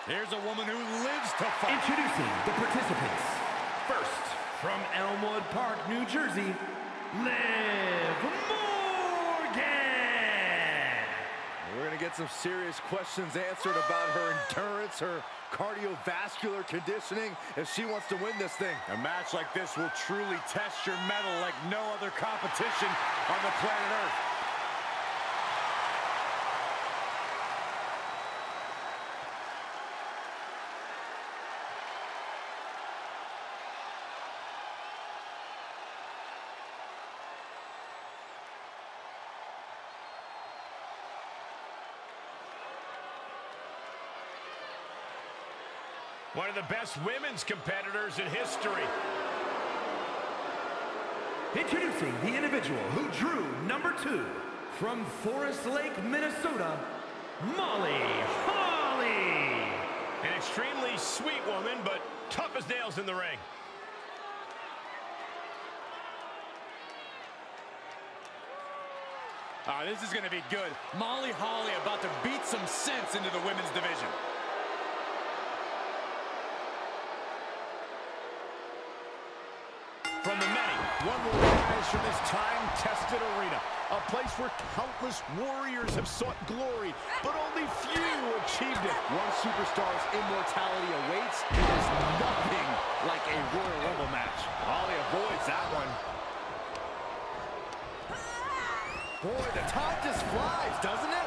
Here's a woman who lives to fight. Introducing the participants. First, from Elmwood Park, New Jersey, Liv Morgan. We're going to get some serious questions answered about her endurance, her cardiovascular conditioning, if she wants to win this thing. A match like this will truly test your mettle like no other competition on the planet Earth. One of the best women's competitors in history. Introducing the individual who drew #2 from Forest Lake, Minnesota, Molly Holly. An extremely sweet woman, but tough as nails in the ring. This is going to be good. Molly Holly about to beat some sense into the women's division. From the many, one will rise from this time-tested arena. A place where countless warriors have sought glory, but only few achieved it. One superstar's immortality awaits. There's nothing like a Royal Rumble match. Holly avoids that one. Boy, the time just flies, doesn't it?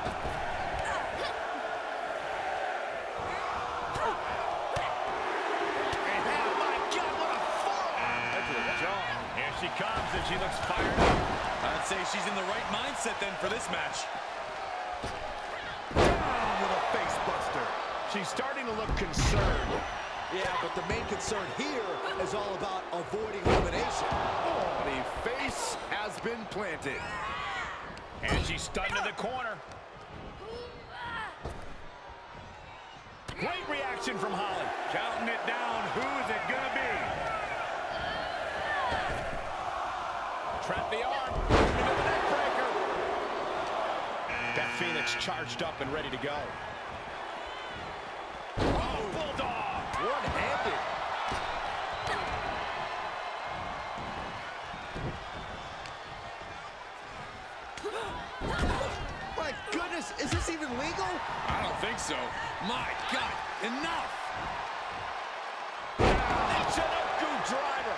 She comes and she looks fired up. I'd say she's in the right mindset then for this match. Down with a face buster. She's starting to look concerned. Yeah, but the main concern here is all about avoiding elimination. Oh, the face has been planted. And she's stunned in the corner. Great reaction from Holly. Counting it down. Who is it going to be? Trap the arm. Into the neck breaker. Beth Phoenix charged up and ready to go. Oh, Bulldog. One-handed. My goodness, is this even legal? I don't think so. My God, enough. Michinoku driver.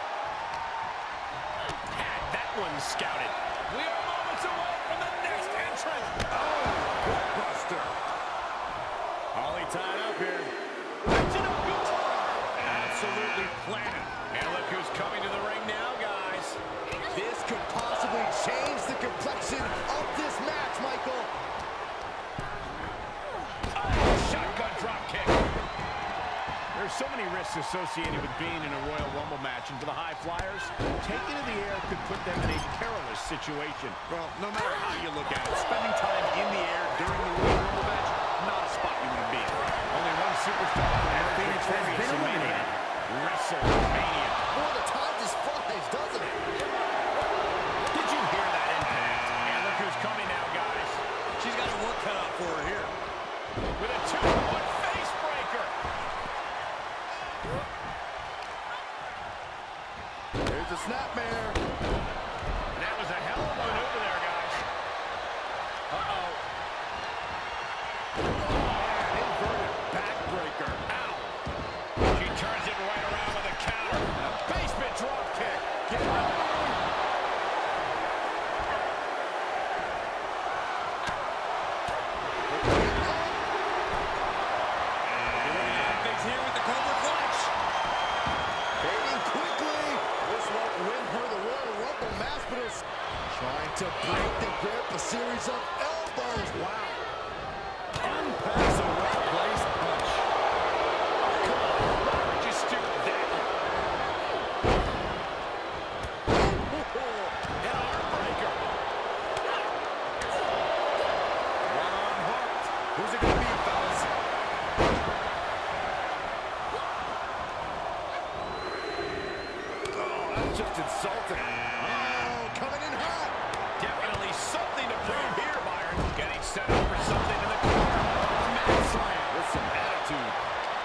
One scouted. We are moments away from the next entrance. Oh, gut buster. Holly tied up here. Absolutely planted. And look who's coming to the ring now, guys. This could possibly change the complexion of this match, Michael. Oh, shotgun drop kick. There's so many risks associated with being in a Royal Rumble match, and for the high flyers, taking to the air could put them in a perilous situation. Well, no matter how you look at it, spending time in the air during the Royal Rumble match, not a spot you want to be in. Only one superstar Beth Phoenix has been eliminated. WrestleMania. Boy, the time just flies, doesn't it? Did you hear that impact? And look who's coming now, guys. She's got her work cut out for her here. With a 2-1 face breaker. There's a snapmare. That was a hell of a maneuver there, guys. Uh-oh. Oh, inverted backbreaker. Ow. She turns it right around with a counter. A basement drop kick. Get out. Things here with the Cobra Clutch. Fading quickly. This won't win her the Royal Rumble match, but it's trying to break the grip. A series of elbows. Wow. Unpassable place punch. Come on, why would you stick that? An arm breaker. One arm hooked. Who's it going to be, fellas? Oh, that's just insulting. Oh, coming in hot. Definitely something to prove here, Byron. Getting set up for something in the corner. Man slam with some attitude.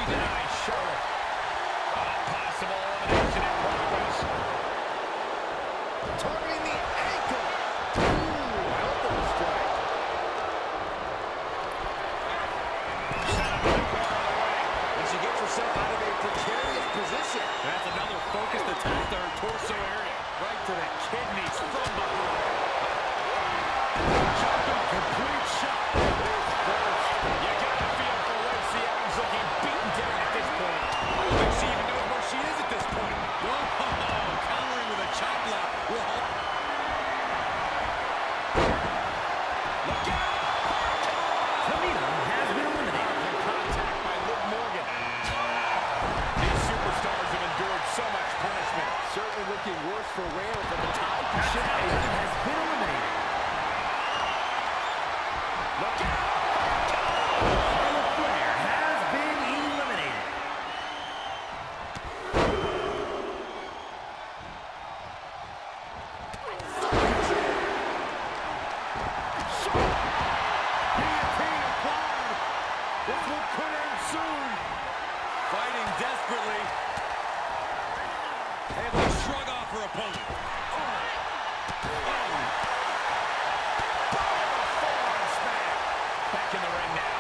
denies Charlotte. Possible elimination in progress. Targeting the ankle. Ooh, elbow strike. Set up in the corner of the ring. And she gets herself out of a precarious position. That's another focused attack to her torso area. Right to the kidneys from behind. Complete shot. You got to feel for Lacey Evans looking beaten down at this point. I don't think she even knows where she is at this point. Whoa, countering with a chop block. Will help. Look out! Tamina has been eliminated. And contact by Liv Morgan. These superstars have endured so much punishment. Certainly looking worse for wear, but the tide can shift. Natalya has been eliminated. Look out! Charlotte Flair has been eliminated. Guillotine applied. This one could end soon. Fighting desperately. Able to shrug off her opponent. Back in the ring now.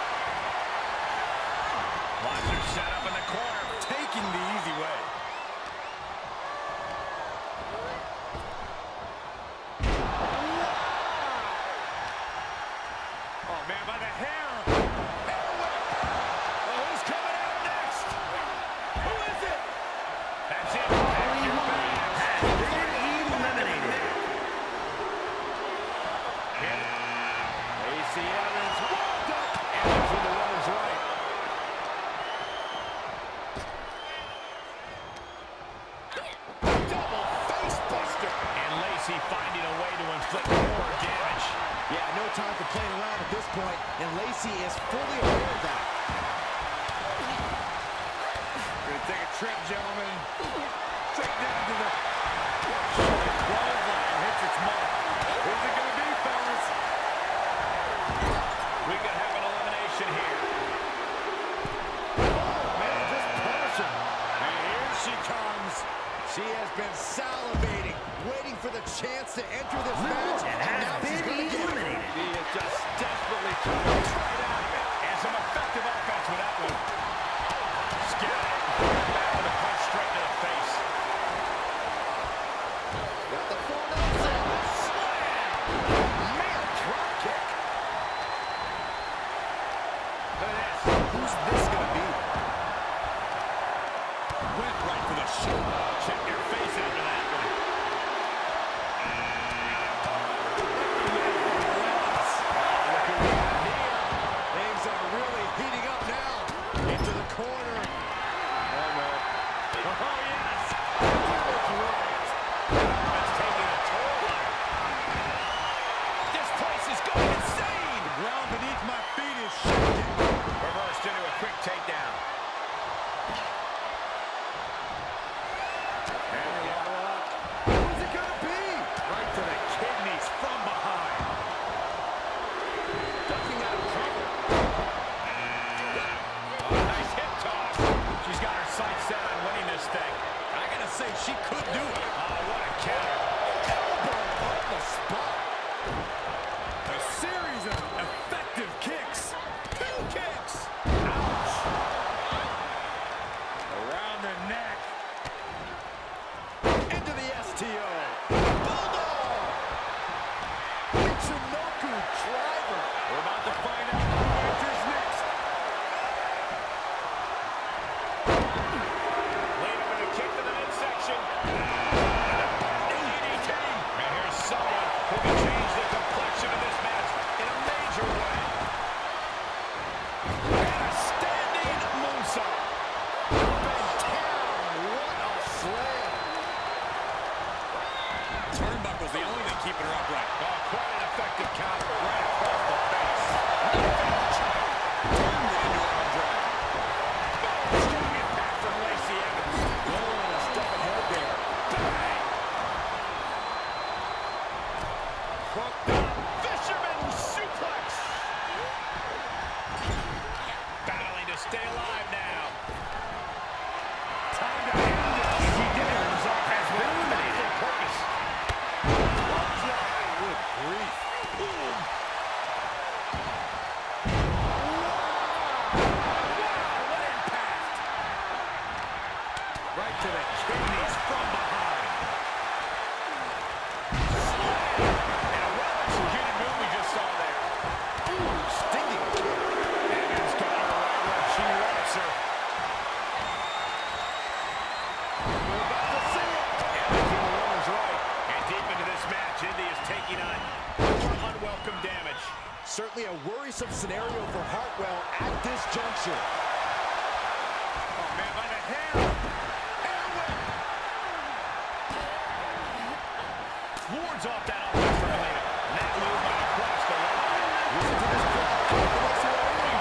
Watch her set up in the corner, taking the easy way. Oh, man, by the hair. Oh, who's coming out next? Who is it? That's it. Pack your bags. Has been eliminated. Lacey Evans walked up. And to the woman's right. Double face buster. And Lacey finding a way to inflict more damage. Yeah, no time for playing around at this point, and Lacey is fully aware of that. Gonna take a trip, gentlemen. Straight down to the 12 line hits its mark. Who's it gonna be, fellas? We could have an elimination here. Oh, man, just punish him. And here she comes. She has been salivating, waiting for the chance to enter this Liv match, Morgan and has now she's been going to get it. eliminated. She is just desperately trying to get right out of it. And some effective offense with that one. Scattered. Back with a punch straight to the face. Got the 4-0 slam. Man, drop kick. Look at this. Who's this going to be? Went right for the shoulder. Check your face after that one. Things are really heating up now. Into the corner. Oh, no. Oh, yes. That's taking a toll on her. This place is going insane. The ground beneath my feet is shaking. Reversed into a quick takedown. Who's it going to be? Right to the kidneys from behind. Ducking out of cover. Oh, nice hip toss. She's got her sights set on winning this thing. I got to say, she could do it. Oh, what a counter. Elbow on the spot. A series of effective kicks. 2 kicks. Ouch. Around the neck. Into the STO. Bulldog. Michinoku driver. We're about to find out who enters next. Laid up in a kick to the midsection. her. We're about to see it. Everything the woman's right. And deep into this match, Indy is taking on more unwelcome damage. Certainly a worrisome scenario for Hartwell at this juncture. Oh, man, by the hair. Wards off that offense for Melina. That move might have crossed the line. Listen to this crowd. Confidence already.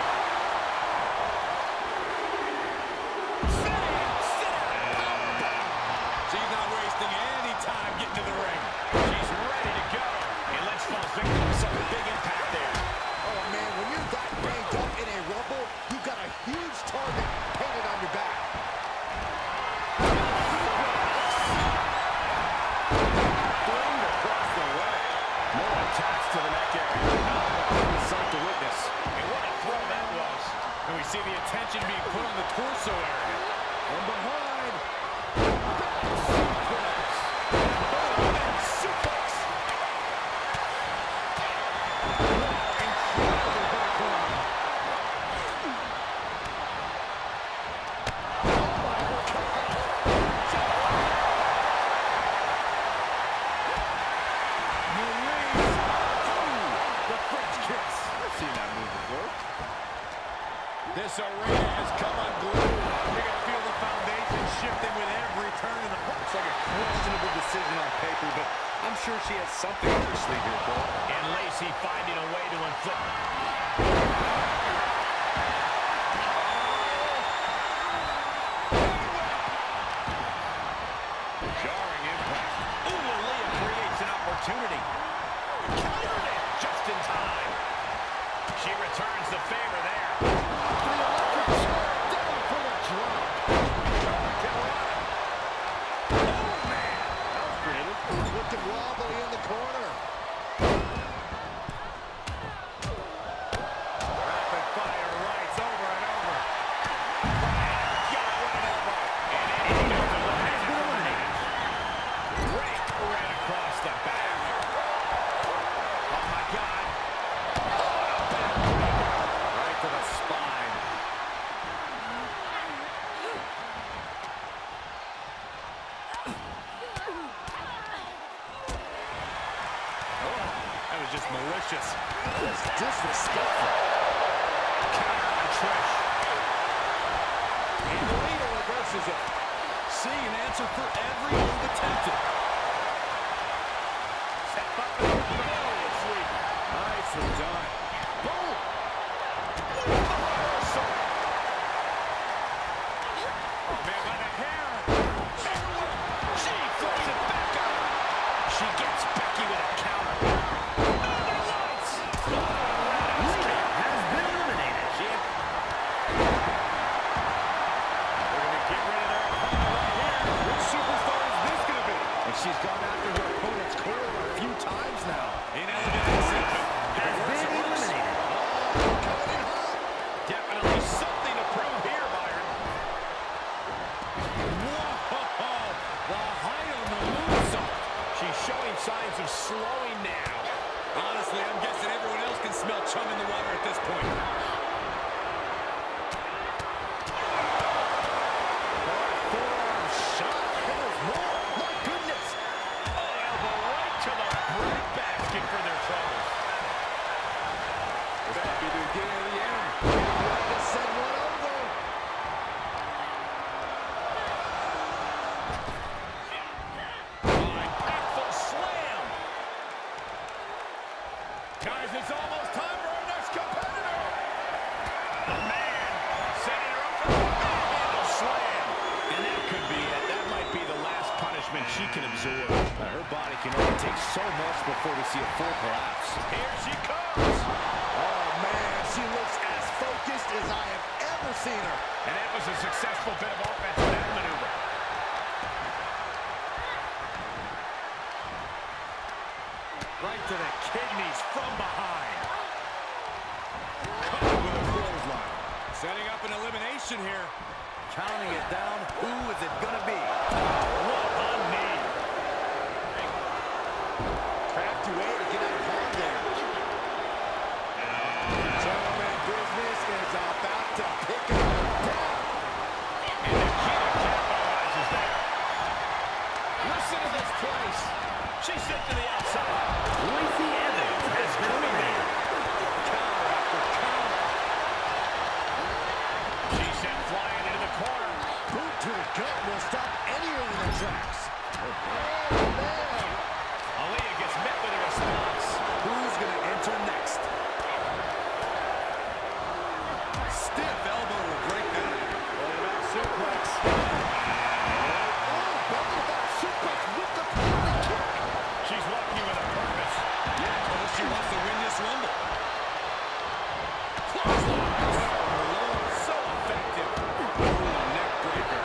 She's not wasting any time getting to the ring. She's ready to go. And Lynch falls victim to some big impact there. Oh, man, when you're that banged up in a rumble, you've got a huge target painted on your back. Flamed across the way. More attached to the neck area. What a sight to witness. And what a throw that was. And we see the attention being put on the torso area. From behind. Suplex. The French kiss. I've seen that move before. This arena has come unglued. You can feel the foundation shifting with every turn in the It's like a questionable decision on paper, but I'm sure she has something up her sleeve here, Cole. And Lacey finding a way to inflict. Jarring impact. Ooh, Aaliyah creates an opportunity. Countered it just in time. She returns the favor there. Down for the drop. Looking wobbly in the corner. Rapid fire rights over and over. Got right over. And Eddie goes to the has been eliminated. Rake ran across the back. Oh my God. Right to the spine. That was just malicious. That's disrespectful. Counter on Trish. And the leader reverses it. Seeing an answer for every move attempted. Step up and gloriously. Nicely done. Boom. Reversal. Oh man, by the hair. She throws it back up. She gets Becky with a counter. Northern Lights. Lita has been eliminated. They're going to get rid of their opponent right here. Which superstar is this going to be? And she's gone after her opponent's core a few times now. Inelegant exception. Has been eliminated. Definitely something to prove here, Byron. Whoa! The height on the moonsault. She's showing signs of slowing now. Honestly, I'm guessing everyone else can smell chum in the water at this point. Forearm shot. There's more. My goodness. Elbow right to the breadbasket for their troubles. This might be the beginning of the end. Ready to send one over. Impactful slam. Guys, it's almost time for our next competitor. Man, setting her up for the handle slam. And that could be it. That might be the last punishment she can absorb. Her body can only take so much before we see a full collapse. Here she comes. Oh, man. She looks as focused as I have ever seen her. And that was a successful bit of offense in that maneuver. Right to the kidneys from behind. Caught with a clothesline. Setting up an elimination here. Counting it down. Who is it going to be? What a knee. Crafty way to get out of harm there. Gentlemen, business is about to pick up. tracks. Oh, man. Aaliyah gets met with a response. Who's going to enter next? Stiff elbow will break that. Back suplex. Back suplex with the power kick. She's walking with a purpose. Yeah, told she wants to win this Rumble. So effective. Neck breaker.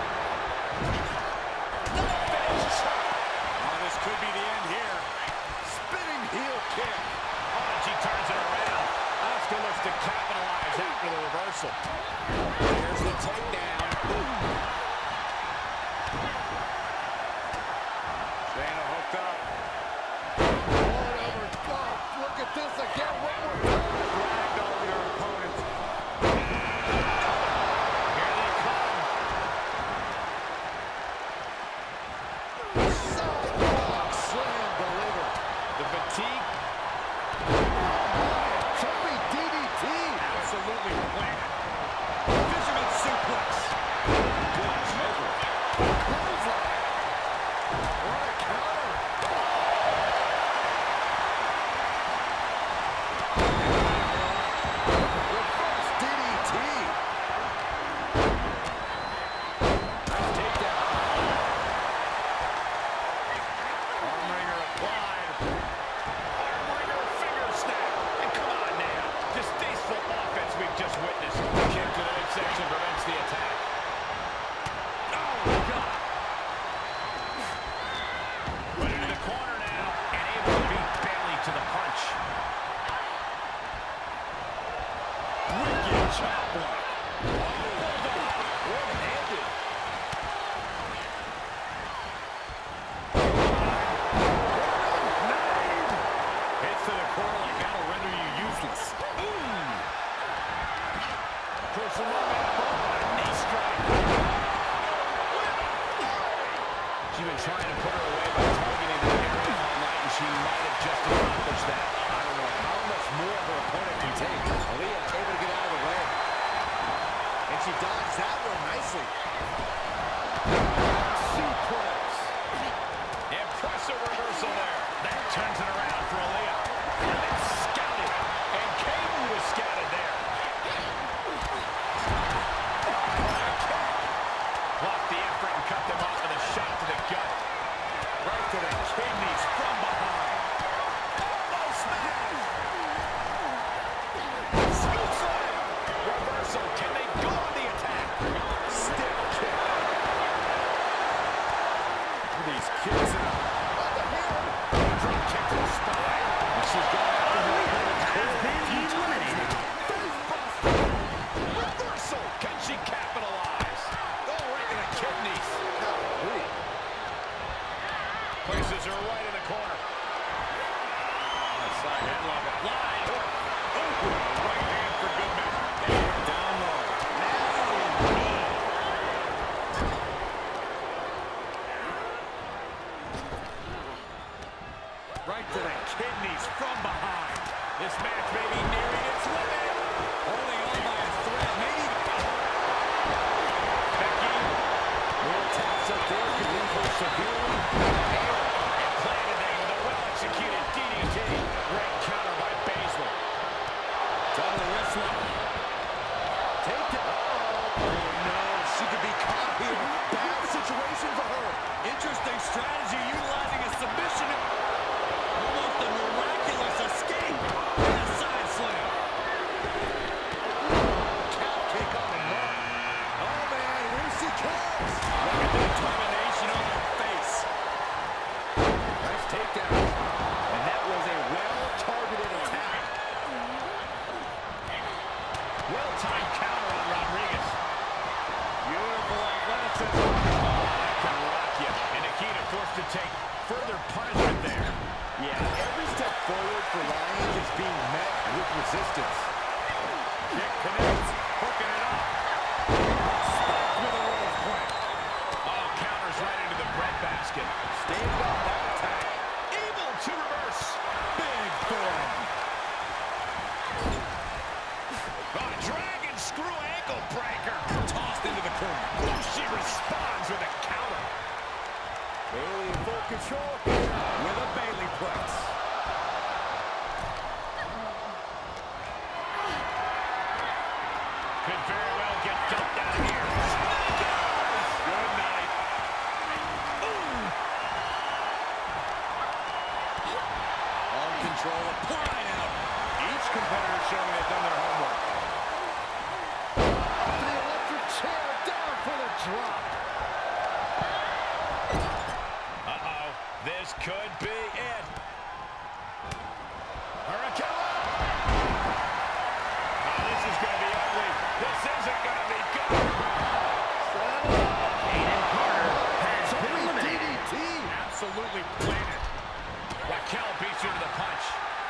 Oh, this could be the end here. Spinning heel kick. Oh, and she turns it around. Asuka looks to capitalize after the reversal. Here's the takedown. Shayna hooked up. Whatever. God, look at this again. One more time. Ragdolling her opponent. Here they come. Sidewalk slam delivered. The fatigue Jumping DDT. absolutely planned. Fisherman suplex. Good measure. Clothesline. What a counter. Reverse DDT. Nice takedown. Armringer applied. Armringer finger snap. And come on now. Distasteful offense we've just witnessed. Kick to the midsection prevents the attack. Oh, my God. Put into the corner now. And able to beat Bayley to the punch. Wicked chop block. One-handed. Hits to the core like that'll render you useless. Knee strike. She's been trying to put her away by targeting that area all night, and she might have just accomplished that. I don't know how much more her opponent can take. Aaliyah able to get out of the way. And she dodged that one nicely. Suplex. Impressive reversal there. That turns it around for Aaliyah. And it's scouted. And Caden was scouted there. Blocked the effort and cut them off with a shot to the gut. Right to the kidneys from behind. Oh, smash! Scoop slam! Reversal. Can they go on the attack? Stiff kick. These kids out. Drop kick to the spine. She's got after her opponent's core. Eliminated. Reversal. Can she capitalize? Oh, right in the kidneys. Places her right in the corner. Side headlock applied. Oh, right hand for good measure. And down low. Right to the kidneys from behind. This match may be nearing its limit. Holding on by a thread. Maybe. Becky. More taps up there can leave her severely. And planted there with a well-executed DDT. Great counter by Baszler. Down the wrist lock. Take it. Oh, no. She could be caught here. Bad situation for her. Interesting strategy utilizing a submission. Almost a miraculous escape. And a side slam. Cow kick on the mark. Oh, man. Here she comes. Look at the determination on her face. Nice takedown. And that was a well-targeted attack. Well-timed counter on Rodriguez. Beautiful athleticism. Oh, that can rock you. And Nikita forced to take further punishment there. Yeah, every step forward for Lyons is being met with resistance. Kick connects. Hooking it up. Stopped with a rose point. Oh, counters right into the breadbasket. Stand up that attack. Able to reverse. Big form. Oh, dragon screw ankle breaker. Tossed into the corner. Oh, she responds with a counter. control here with a Bayley press. Could very well get dumped out of here. Good night. On control, applying out. Each competitor showing they've done their homework. The electric chair down for the drop. Uh-oh. This could be it. Hurricane. Oh, this is going to be ugly. This isn't going to be good. Aiden Carter has been eliminated. DDT. Absolutely planted. Raquel beats her to the punch.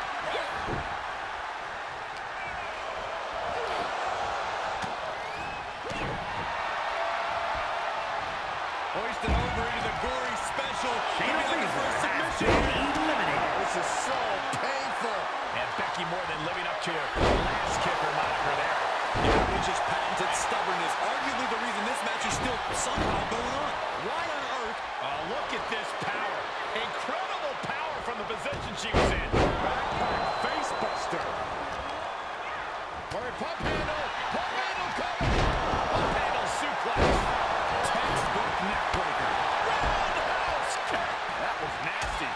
Hoisted over into the gory special. Shayna Maybe the Baszler first has submission. been eliminated. This is so painful. And Becky more than living up to her last kicker moniker there. Yeah, which is patented stubbornness. Arguably the reason this match is still somehow going on. Why on earth? Oh, look at this power. Incredible power from the position she was in. Backpack face buster. Hurry, pump handle. Pump handle coming. Pump handle suplex. Textbook neck breaker. Roundhouse kick. That was nasty.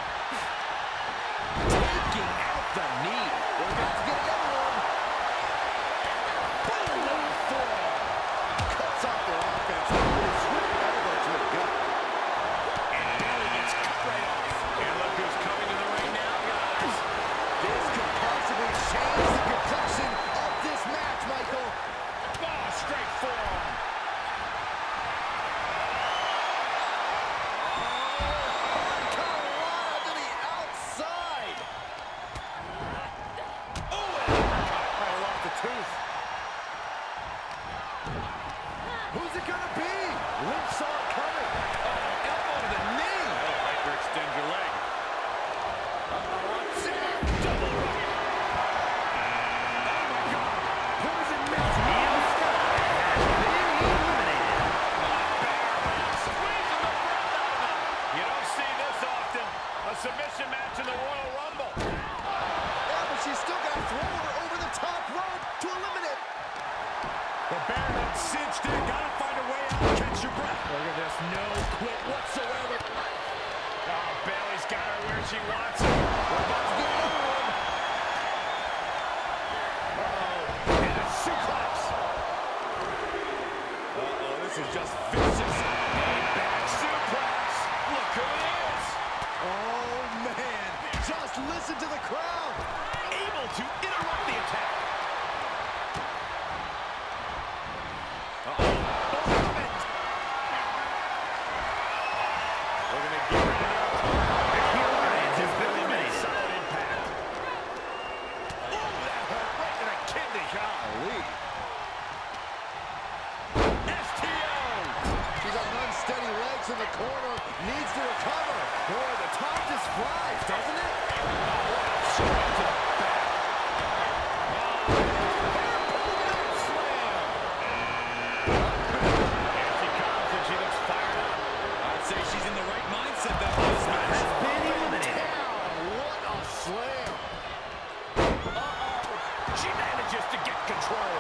Taking out the knee. We're about to get another one. Boom! Forearm. Cuts off their offense. With a sweet elbow to the gut. And nearly gets cut right off. And look who's coming to the ring now, guys. This could possibly change the complexion of this match, Michael. Oh, straight forearm. Carolina to the outside. Oh, and Right off the tooth. Who's it gonna be? Limp saw coming. oh, elbow to the knee. Oh, right to extend your leg. What's it? Double rocket. Poison mist. Io Sky has been eliminated. Squeezing the breath out of him. You don't see this often. A submission match in the Royal Rumble. Yeah, but she's still got to throw her over the top rope to eliminate. The bear head cinched in. Gotta find a way out. Catch your breath. Look at this. No quit whatsoever. Oh, Bayley's got her where she wants her. We're about to get another one. Uh-oh. And a suplex. Uh-oh, this is just vicious. A back suplex. Look who it is. Oh, man. Just listen to the crowd. Able to interrupt the attack. Uh-oh. We're going to get rid of it. Becky Lynch has been eliminated. Solid impact. Oh, that hurt right to the kidney. Golly. STO. She's on unsteady legs in the corner. Needs to recover. Boy, the top just flies, doesn't it? Straight to the back. Here she comes, and she looks fired up. I'd say she's in the right mindset though for this match. Has been eliminated. What a slam. Uh-oh. She manages to get control.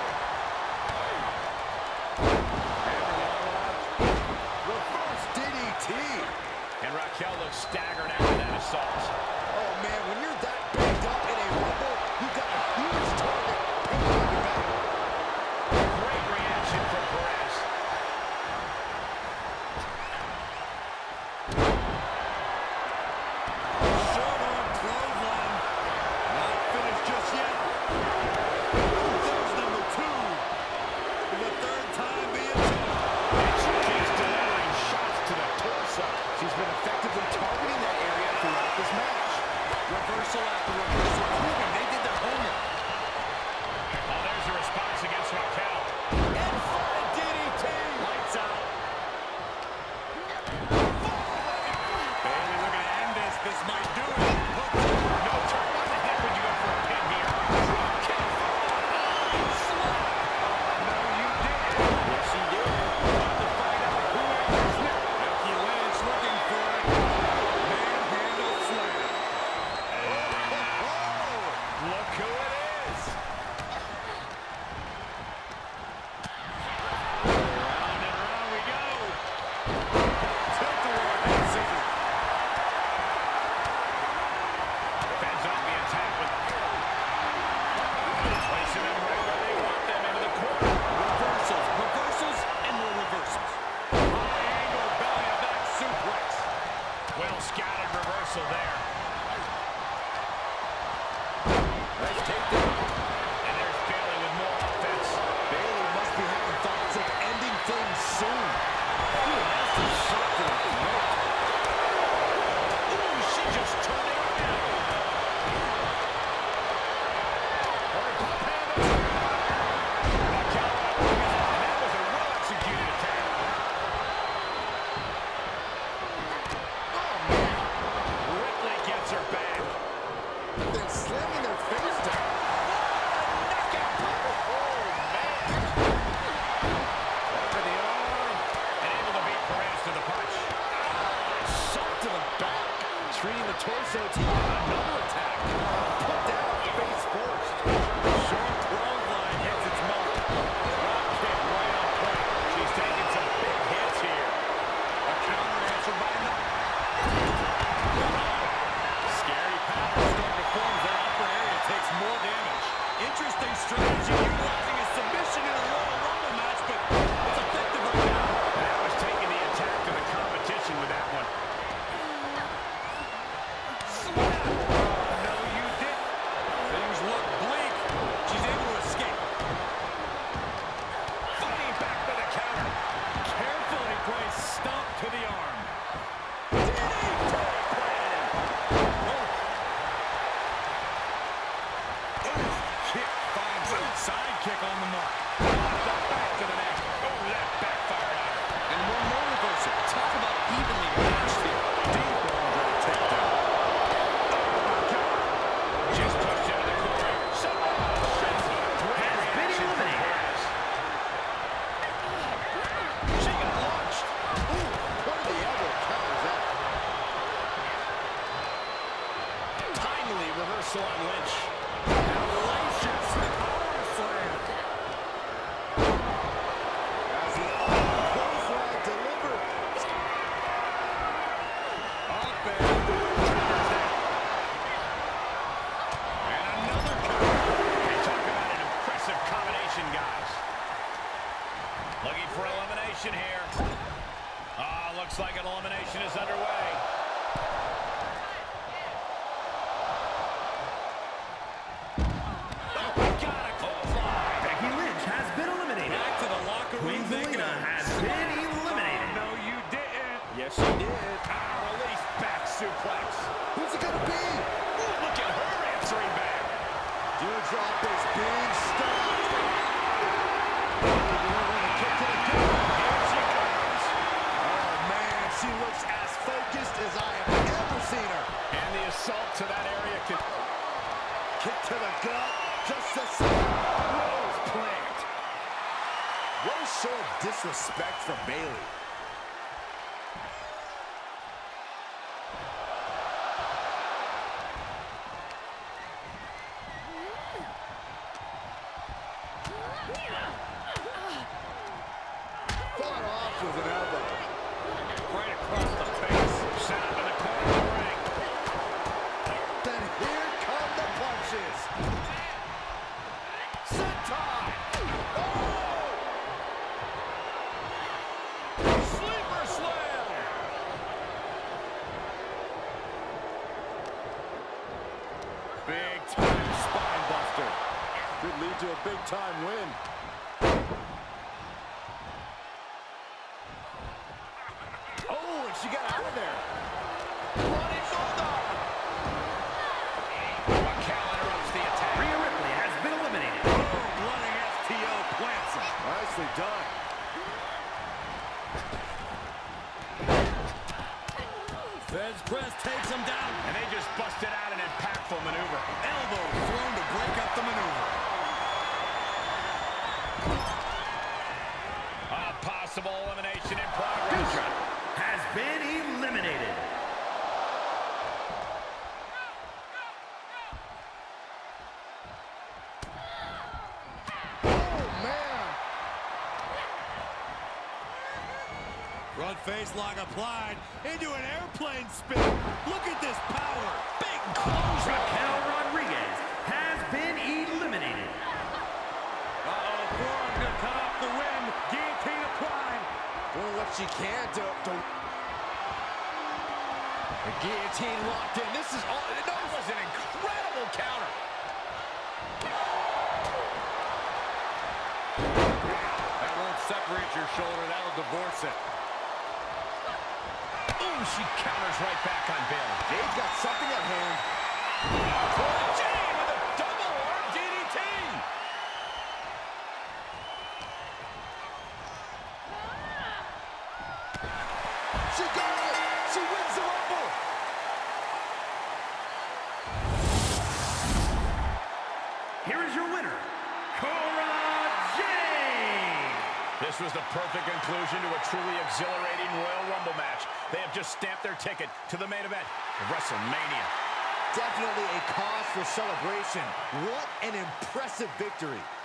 Reverse DDT. And Raquel looks staggered after that assault. Oh, man, when you're that banged up in a rumble, you've got a huge target coming on your back. Great reaction from Perez. Short arm clothesline. Not finished just yet. There's number two. For the third time being charged. And she keeps delivering shots to the torso. She's been effectively targeting that area throughout this match. Reverse soon. Ooh, she just turned it around. And that was a well-executed attack. Ripley gets her back. They're slamming their face down. Over the arm. And able to beat Perez to the punch. Shot to the back. Treating the torso to another attack. Put down face first. Short clothesline hits its mark. Drop kick right on point. She's taking some big hits here. A counter answered by another. Scary pattern starting to form. That upper area takes more damage. Interesting strategy, utilizing a submission in a Royal Rumble match, but it's effective right now. That was taking the attack to the competition with that one. Slap! Oh, no, you didn't. Things look bleak. She's able to escape. Fighting back with a counter. Carefully placed stomp to the arm. Kick finds it. Side kick on the mark. Back to the neck. Oh, that backfired on her. And one more reversal. Talk about evenly matched here. Deep under the takedown. Just pushed into the corner. Has been eliminated. She got launched. Ooh, what are the elbow counters that? Timely reversal on Lynch. Hellacious power slam. As the clothesline delivered. Up and triggers that. And another counter. They talk about an impressive combination, guys. Looking for elimination here. Looks like an elimination is underway. Oh, got a clothesline. Becky Lynch has been eliminated. Back to the locker room. Queen Zelina has been eliminated. No, you didn't. Yes, she did. Release back suplex. Who's it gonna be? Ooh, look at her answering back. Dewdrop is being stopped. Here she comes. Oh, man, she looks as focused as I have ever seen her. And the assault to that area can... Kick to the gut, just a rose plant. What a show of disrespect from Bayley. Fought off with an elbow. Right across the face. Set up in the corner of the ring. Then here come the punches. Sentai! Oh! Sleeper slam. Big time spine buster. Could lead to a big time win. Oh, and she got out of there. Running bulldog. Raquel interrupts the attack. Rhea Ripley has been eliminated. Running FTO plants him. Nicely done. Feds press takes him down. And they just busted out an impactful maneuver. Elbow thrown to break up the maneuver. A possible elimination in progress. Dewdrop has been eliminated. Oh, man. Front face lock applied into an airplane spin. Look at this power. Big close. Raquel Rodriguez has been eliminated. Forearm gonna cut off the win. Guillotine applied. Doing what she can to... The guillotine locked in. This is all... That was an incredible counter. That won't separate. separates your shoulder, that'll divorce it. Ooh, she counters right back on Bayley. Jay's got something at hand. Cora Jade with a double arm DDT. She got it! She wins the Rumble! Here is your winner, Cora Jade. This was the perfect conclusion to a truly exhilarating Royal Rumble match. They have just stamped their ticket to the main event of WrestleMania. Definitely a cause for celebration. What an impressive victory.